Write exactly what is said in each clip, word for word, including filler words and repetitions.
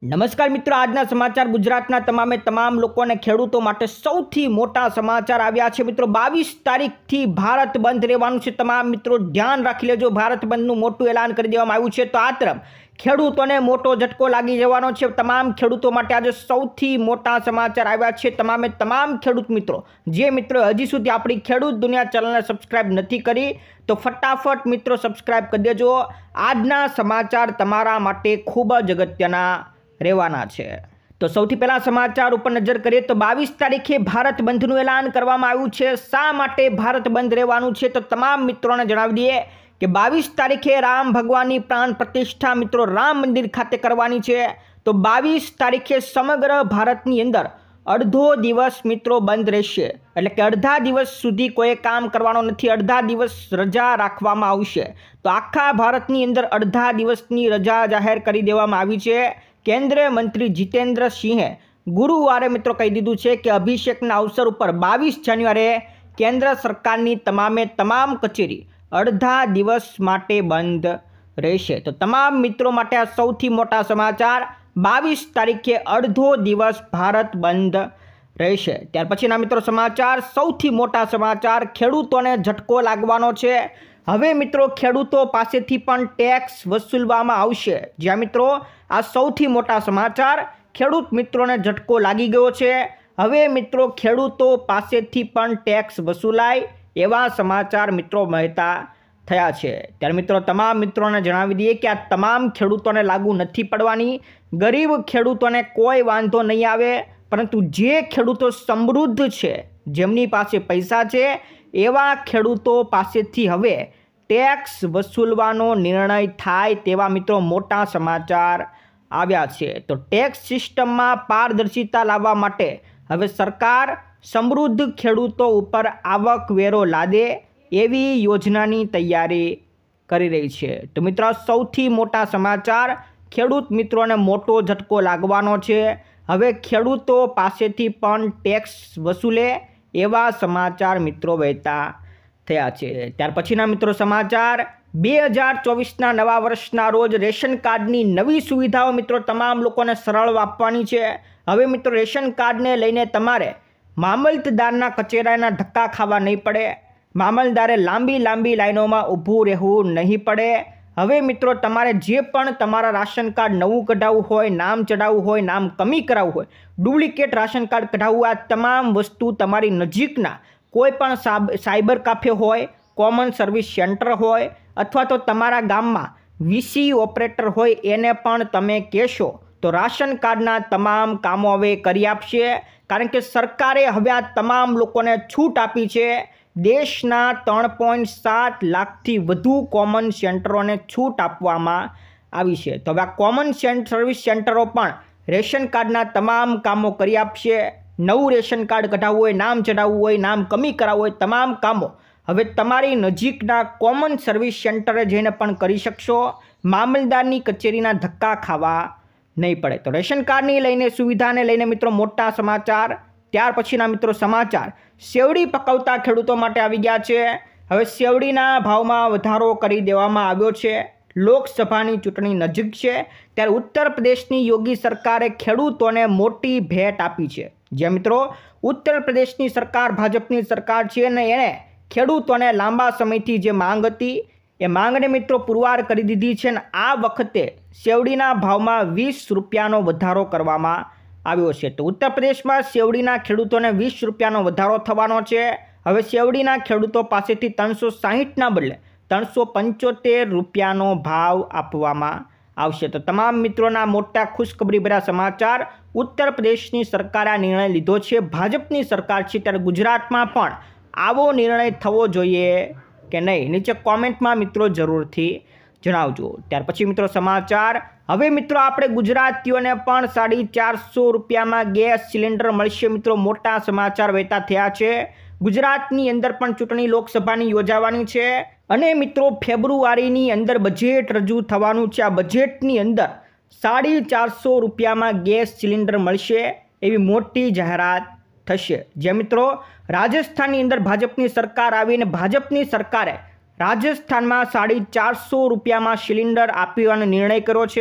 નમસ્કાર મિત્રો, આજના સમાચાર ગુજરાતના તમામે તમામ લોકોને ખેડૂતો માટે સૌથી મોટા સમાચાર આવ્યા છે મિત્રો। બાવીસ તારીખથી ભારત બંધ રહેવાનું છે। તમામ મિત્રો ધ્યાન રાખી લેજો, ભારત બંધનું મોટું એલાન કરી દેવામાં આવ્યું છે। તો આ તરફ ખેડૂતોને મોટો ઝટકો લાગી જવાનો છે। તમામ ખેડૂતો માટે આજે સૌથી મોટા સમાચાર આવ્યા છે। તમામે તમામ ખેડૂત મિત્રો જે મિત્રો હજી સુધી આપણી ખેડૂત દુનિયા ચેનલને સબસ્ક્રાઇબ નથી કરી તો ફટાફટ મિત્રો સબસ્ક્રાઇબ કરી દેજો। આજના સમાચાર તમારા માટે ખૂબ જ અગત્યના રહેવાના છે। તો સૌથી પહેલા સમાચાર ઉપર નજર કરીએ તો બાવીસ તારીખે ભારત બંધનું એલાન કરવામાં આવ્યું છે। શા માટે ભારત બંધ રહેવાનું છે તો તમામ મિત્રોને જણાવી દઈએ કે બાવીસ તારીખે રામ ભગવાનની પ્રાણ પ્રતિષ્ઠા મિત્રો રામ મંદિર ખાતે કરવાની છે। તો બાવીસ તારીખે સમગ્ર ભારતની અંદર અડધો દિવસ મિત્રો બંધ રહેશે, એટલે કે અડધા દિવસ સુધી કોઈ કામ કરવાનો નથી, અડધા દિવસ રજા રાખવામાં આવશે। તો આખા ભારતની અંદર અડધા દિવસની રજા જાહેર કરી દેવામાં આવી છે। કેન્દ્રીય મંત્રી જીતેન્દ્ર સિંહે ગુરુવારે મિત્રો કહી દીધું છે કે અભિષેકના અવસર ઉપર બાવીસ જાન્યુઆરીએ કેન્દ્ર સરકારની તમામે તમામ કચેરી અડધા દિવસ માટે બંધ રહેશે। તો તમામ મિત્રો માટે આ સૌથી મોટા સમાચાર, બાવીસ તારીખે અડધો દિવસ ભારત બંધ રહેશે। ત્યાર પછીના મિત્રો સમાચાર, સૌથી મોટા સમાચાર, ખેડૂતોને ઝટકો લાગવાનો છે। હવે મિત્રો ખેડૂતો પાસેથી પણ ટેક્સ વસૂલવામાં આવશે। જ્યાં મિત્રો આ સૌથી મોટા સમાચાર, ખેડૂત મિત્રોને ઝટકો લાગી ગયો છે। હવે મિત્રો ખેડૂતો પાસેથી પણ ટેક્સ વસૂલાય એવા સમાચાર મિત્રો મહેતા થયા છે। ત્યારે મિત્રો તમામ મિત્રોને જણાવી દઈએ કે આ તમામ ખેડૂતોને લાગુ નથી પડવાની। ગરીબ ખેડૂતોને કોઈ વાંધો નહીં આવે, પરંતુ જે ખેડૂતો સમૃદ્ધ છે, જેમની પાસે પૈસા છે, એવા ખેડૂતો પાસેથી હવે ટેક્સ વસૂલવાનો નિર્ણય થાય તેવા મિત્રો મોટા સમાચાર આવ્યા છે। તો ટેક્સ સિસ્ટમમાં પારદર્શિતા લાવવા માટે હવે સરકાર સમૃદ્ધ ખેડૂતો ઉપર આવકવેરો લાદે એવી યોજનાની તૈયારી કરી રહી છે। તો મિત્રો સૌથી મોટા સમાચાર, ખેડૂત મિત્રોને મોટો ઝટકો લાગવાનો છે। હવે ખેડૂતો પાસેથી પણ ટેક્સ વસૂલે એવા સમાચાર મિત્રો વહેતા થયા છે। ત્યાર પછીના મિત્રો સમાચાર, બે હજાર ચોવીસના નવા વર્ષના રોજ રેશન કાર્ડની નવી સુવિધાઓ મિત્રો તમામ લોકોને સરળ આપવાની છે। હવે મિત્રો રેશન કાર્ડને લઈને તમારે મામલતદારના કચેરીના ધક્કા ખાવા નહીં પડે, મામલતદારે લાંબી લાંબી લાઈનોમાં ઊભું રહેવું નહીં પડે। હવે મિત્રો તમારે જે પણ તમારા રાશન કાર્ડ નવું કઢાવવું હોય, નામ ચડાવવું હોય, નામ કમી કરાવવું હોય, ડુપ્લિકેટ રાશન કાર્ડ કઢાવવું, આ તમામ વસ્તુ તમારી નજીકના કોઈ પણ સાયબર કાફે હોય, કોમન સર્વિસ સેન્ટર હોય, અથવા તો તમારા ગામમાં વીસી ઓપરેટર હોય, એને પણ તમે કહેશો તો રાશન કાર્ડના તમામ કામો હવે કરી આપશે। કારણ કે સરકારે હવે આ તમામ લોકોને છૂટ આપી છે। દેશના ત્રણ પોઈન્ટ સાત લાખથી વધુ કોમન સેન્ટરોને છૂટ આપવામાં આવી છે। તો હવે આ કોમન સર્વિસ સેન્ટરો પણ રેશન કાર્ડના તમામ કામો કરી આપશે। નવું રેશન કાર્ડ કઢાવવું હોય, નામ ચડાવવું હોય, નામ કમી કરાવવું હોય, તમામ કામો હવે તમારી નજીકના કોમન સર્વિસ સેન્ટરે જઈને પણ કરી શકશો। મામલતદારની કચેરીના ધક્કા ખાવા નહીં પડે। તો રેશન કાર્ડની લઈને સુવિધાને લઈને મિત્રો મોટા સમાચાર। ત્યાર પછીના મિત્રો સમાચાર, શેવડી પકવતા ખેડૂતો માટે આવી ગયા છે। હવે શેવડીના ભાવમાં વધારો કરી દેવામાં આવ્યો છે। લોકસભાની ચૂંટણી નજીક છે ત્યારે ઉત્તર પ્રદેશની યોગી સરકારે ખેડૂતોને મોટી ભેટ આપી છે। જ્યાં મિત્રો ઉત્તર પ્રદેશની સરકાર ભાજપની સરકાર છે અને એણે ખેડૂતોને લાંબા સમયથી જે માંગ હતી એ માંગને મિત્રો પુરવાર કરી દીધી છે। અને આ વખતે શેવડીના ભાવમાં વીસ રૂપિયાનો વધારો કરવામાં આવ્યો છે। તો ઉત્તર પ્રદેશમાં શેવડીના ખેડૂતોને વીસ રૂપિયાનો વધારો થવાનો છે। હવે શેવડીના ખેડૂતો પાસેથી ત્રણસો સાહીઠના બદલે ત્રણસો પંચોતેર રૂપિયાનો ભાવ આપવામાં આવશે। તો તમામ મિત્રોના મોટા ખુશખબરી ભર્યા સમાચાર, ઉત્તર પ્રદેશની સરકારે આ નિર્ણય લીધો છે, ભાજપની સરકાર છે, ત્યારે ગુજરાતમાં પણ આવો નિર્ણય થવો જોઈએ કે નહીં, નીચે કોમેન્ટમાં મિત્રો જરૂરથી જણાવજો। ત્યાર પછી મિત્રો સમાચાર, હવે મિત્રો આપણે ગુજરાતીઓને પણ સાડી ચારસો રૂપિયામાં ગેસ સિલિન્ડર મળશે। મિત્રો મોટા સમાચાર વહેતા થયા છે। ગુજરાતની અંદર પણ ચૂંટણી લોકસભાની યોજાવાની છે અને મિત્રો ફેબ્રુઆરીની અંદર બજેટ રજૂ થવાનું છે। આ બજેટની અંદર સાડી ચારસો રૂપિયામાં ગેસ સિલિન્ડર મળશે એવી મોટી જાહેરાત થશે। જે મિત્રો રાજસ્થાનની અંદર ભાજપની સરકાર આવીને ભાજપની સરકારે રાજસ્થાનમાં સાડી ચારસો રૂપિયામાં સિલિન્ડર આપવાનો નિર્ણય કર્યો છે,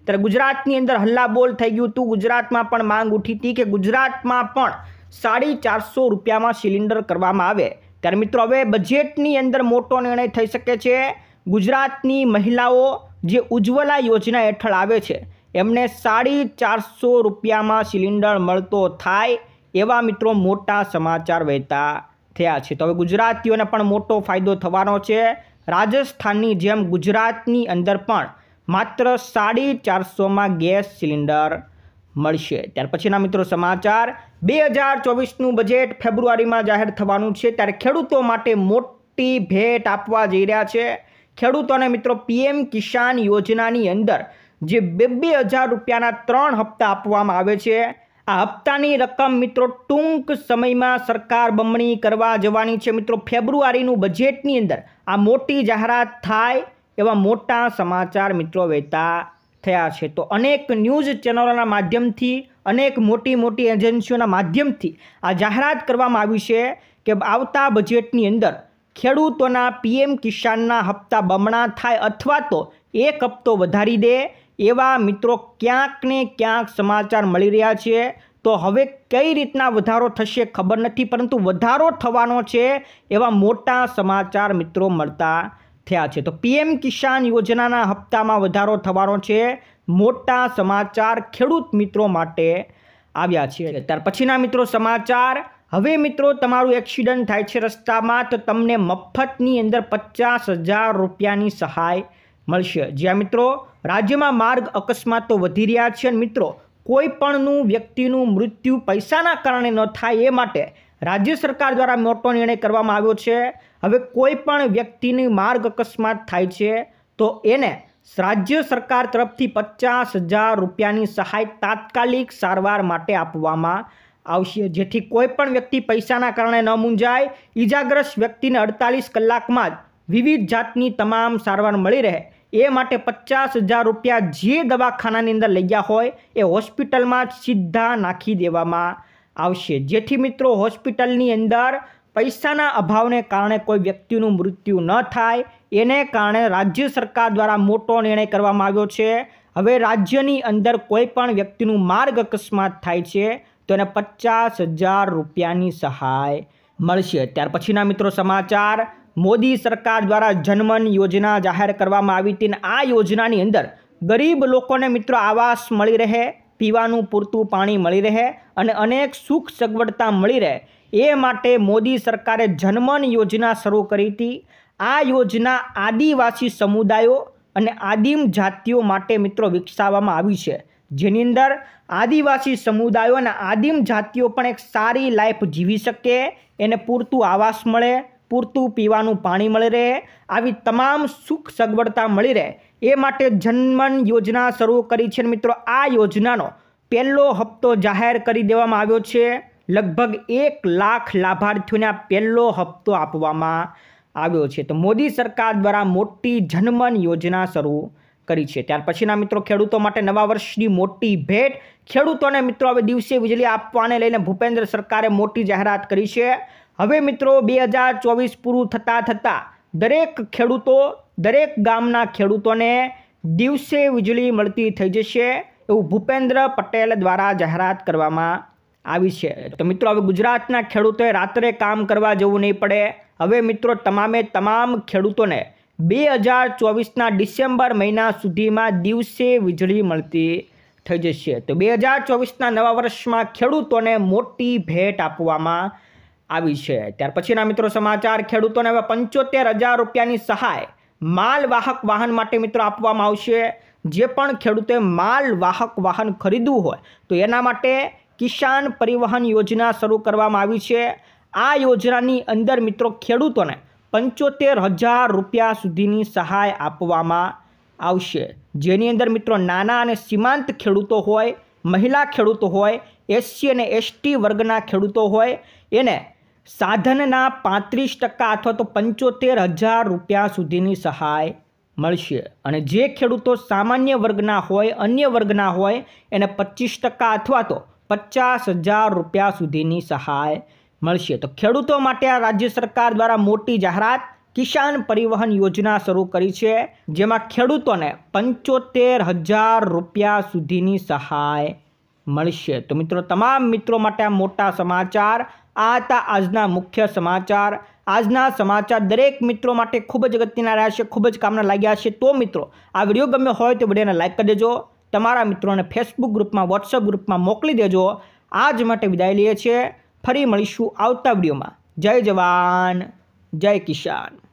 ત્યારે ગુજરાતની અંદર હલ્લાબોલ થઈ ગયું હતું, ગુજરાતમાં પણ માંગ ઉઠી હતી કે ગુજરાતમાં પણ સાડી ચારસો રૂપિયામાં સિલિન્ડર કરવામાં આવે। ત્યારે મિત્રો હવે બજેટની અંદર મોટો નિર્ણય થઈ શકે છે। ગુજરાતની મહિલાઓ જે ઉજ્જવલા યોજના હેઠળ આવે છે એમને સાડી ચારસો રૂપિયામાં સિલિન્ડર મળતો થાય એવા મિત્રો મોટા સમાચાર વહેતા થયા છે। તો હવે ગુજરાતીઓને પણ મોટો ફાયદો થવાનો છે। રાજસ્થાનની જેમ ગુજરાતની અંદર પણ માત્ર સાડી ચારસોમાં ગેસ સિલિન્ડર મળશે। ત્યાર પછીના મિત્રો સમાચાર, બે હજાર ચોવીસનું બજેટ ફેબ્રુઆરીમાં જાહેર થવાનું છે, ત્યારે ખેડૂતો માટે મોટી ભેટ આપવા જઈ રહ્યા છે। ખેડૂતોને મિત્રો પીએમ કિસાન યોજનાની અંદર જે બે બે હજાર રૂપિયાના ત્રણ હપ્તા આપવામાં આવે છે, આ હપ્તાની રકમ મિત્રો ટૂંક સમયમાં સરકાર બમણી કરવા જવાની છે। મિત્રો ફેબ્રુઆરીનું બજેટની અંદર આ મોટી જાહેરાત થાય એવા મોટા સમાચાર મિત્રો વહેતા થયા છે। તો અનેક ન્યૂઝ ચેનલોના માધ્યમથી, અનેક મોટી મોટી એજન્સીઓના માધ્યમથી આ જાહેરાત કરવામાં આવી છે કે આવતા બજેટની અંદર ખેડૂતોના પીએમ કિસાનના હપ્તા બમણા થાય અથવા તો એક હપ્તો વધારી દે એવા મિત્રો ક્યાંક ને ક્યાંક સમાચાર મળી રહ્યા છે। તો હવે કઈ રીતના વધારો થશે ખબર નથી, પરંતુ વધારો થવાનો છે એવા મોટા સમાચાર મિત્રો મળતા થયા છે। તો પીએમ કિસાન યોજનાના હપ્તામાં વધારો થવાનો છે, મોટા સમાચાર ખેડૂત મિત્રો માટે આવ્યા છે। ત્યાર પછીના મિત્રો સમાચાર, હવે મિત્રો તમારું એક્સિડન્ટ થાય છે રસ્તામાં તો તમને મફતની અંદર પચાસ હજાર રૂપિયાની સહાય મળશે। જ્યાં મિત્રો રાજ્યમાં માર્ગ અકસ્માતો વધી રહ્યા છે અને મિત્રો કોઈ પણનું વ્યક્તિનું મૃત્યુ પૈસાના કારણે ન થાય એ માટે રાજ્ય સરકાર દ્વારા મોટો નિર્ણય કરવામાં આવ્યો છે। હવે કોઈ પણ વ્યક્તિની માર્ગ અકસ્માત થાય છે તો એને રાજ્ય સરકાર તરફથી પચાસ હજાર રૂપિયાની સહાય તાત્કાલિક સારવાર માટે આપવામાં આવશે, જેથી કોઈ પણ વ્યક્તિ પૈસાના કારણે ન મૂંઝાય। ઈજાગ્રસ્ત વ્યક્તિને અડતાલીસ કલાકમાં જ વિવિધ જાતની તમામ સારવાર મળી રહે એ માટે પચાસ હજાર રૂપિયા જે દવાખાનાની અંદર લઈ ગયા હોય એ હોસ્પિટલમાં જ સીધા નાખી દેવામાં આવશે, જેથી મિત્રો હોસ્પિટલની અંદર પૈસાના અભાવને કારણે કોઈ વ્યક્તિનું મૃત્યુ ન થાય એને કારણે રાજ્ય સરકાર દ્વારા મોટો નિર્ણય કરવામાં આવ્યો છે। હવે રાજ્યની અંદર કોઈ પણ વ્યક્તિનું માર્ગ અકસ્માત થાય છે તો એને પચાસ હજાર રૂપિયાની સહાય મળશે। ત્યાર પછીના મિત્રો સમાચાર, મોદી સરકાર દ્વારા જનમન યોજના જાહેર કરવામાં આવી હતી અને આ યોજનાની અંદર ગરીબ લોકોને મિત્રો આવાસ મળી રહે, પીવાનું પૂરતું પાણી મળી રહે અને અનેક સુખ સગવડતા મળી રહે એ માટે મોદી સરકારે જનમન યોજના શરૂ કરી હતી। આ યોજના આદિવાસી સમુદાયો અને આદિમ જાતિઓ માટે મિત્રો વિકસાવવામાં આવી છે, જેની અંદર આદિવાસી સમુદાયો અને આદિમ જાતિઓ પણ એક સારી લાઈફ જીવી શકે, એને પૂરતું આવાસ મળે, પૂરતું પીવાનું પાણી મળી રહે, આવી તમામ સુખ સગવડતા મળી રહે એ માટે જનમન યોજના શરૂ કરી છે। મિત્રો આ યોજનાનો પહેલો હપ્તો જાહેર કરી દેવામાં આવ્યો છે। લગભગ એક લાખ લાભાર્થીઓને આ પહેલો હપ્તો આપવામાં આવ્યો છે। તો મોદી સરકાર દ્વારા મોટી જનમન યોજના શરૂ કરી છે। ત્યાર પછીના મિત્રો ખેડૂતો માટે નવા વર્ષની મોટી ભેટ, ખેડૂતોને મિત્રો હવે દિવસે વીજળી આપવાને લઈને ભૂપેન્દ્ર સરકારે મોટી જાહેરાત કરી છે। હવે મિત્રો બે હજાર ચોવીસ પૂરું થતાં થતાં દરેક ખેડૂતો, દરેક ગામના ખેડૂતોને દિવસે વીજળી મળતી થઈ જશે એવું ભૂપેન્દ્ર પટેલ દ્વારા જાહેરાત કરવામાં આવી છે। તો મિત્રો હવે ગુજરાતના ખેડૂતોએ રાત્રે કામ કરવા જવું નહીં પડે। હવે મિત્રો તમામે તમામ ખેડૂતોને બે હજાર ચોવીસના ડિસેમ્બર મહિના સુધીમાં દિવસે વીજળી મળતી થઈ જશે। તો બે હજાર ચોવીસના નવા વર્ષમાં ખેડૂતોને મોટી ભેટ આપવામાં આવી છે। ત્યાર પછીના મિત્રો સમાચાર, ખેડૂતોને હવે પંચોતેર હજાર રૂપિયાની સહાય માલવાહક વાહન માટે મિત્રો આપવામાં આવશે। જે પણ ખેડૂતોએ માલવાહક વાહન ખરીદવું હોય તો એના માટે કિસાન પરિવહન યોજના શરૂ કરવામાં આવી છે। આ યોજનાની અંદર મિત્રો ખેડૂતોને પંચોતેર હજાર રૂપિયા સુધીની સહાય આપવામાં આવશે, જેની અંદર મિત્રો નાના અને સીમાંત ખેડૂતો હોય, મહિલા ખેડૂતો હોય, એસસી અને એસટી વર્ગના ખેડૂતો હોય એને સાધનના પાંત્રીસ ટકા અથવા તો પંચોતેર હજાર રૂપિયા સુધીની સહાય મળશે અને જે ખેડૂતો સામાન્ય વર્ગના હોય, અન્ય વર્ગના હોય એને પચીસ ટકા અથવા તો પચાસ હજાર રૂપિયા સુધીની સહાય મળશે। તો ખેડૂતો માટે આ રાજ્ય સરકાર દ્વારા મોટી જાહેરાત, કિસાન પરિવહન યોજના શરૂ કરી છે, જેમાં ખેડૂતોને પંચોતેર હજાર રૂપિયા સુધીની સહાય મળશે। તો મિત્રો તમામ મિત્રો માટે આ મોટા સમાચાર, આ હતા આજના મુખ્ય સમાચાર। આજના સમાચાર દરેક મિત્રો માટે ખૂબ જ અગત્યના રહ્યા છે, ખૂબ જ કામના લાગ્યા છે। તો મિત્રો આ વિડીયો ગમ્યો હોય તો વિડીયોને લાઈક કરી દેજો, તમારા મિત્રોને ફેસબુક ગ્રુપમાં, વોટ્સઅપ ગ્રુપમાં મોકલી દેજો। આજ માટે વિદાય લઈએ છીએ, ફરી મળીશું આવતા વિડીયોમાં। જય જવાન, જય કિસાન।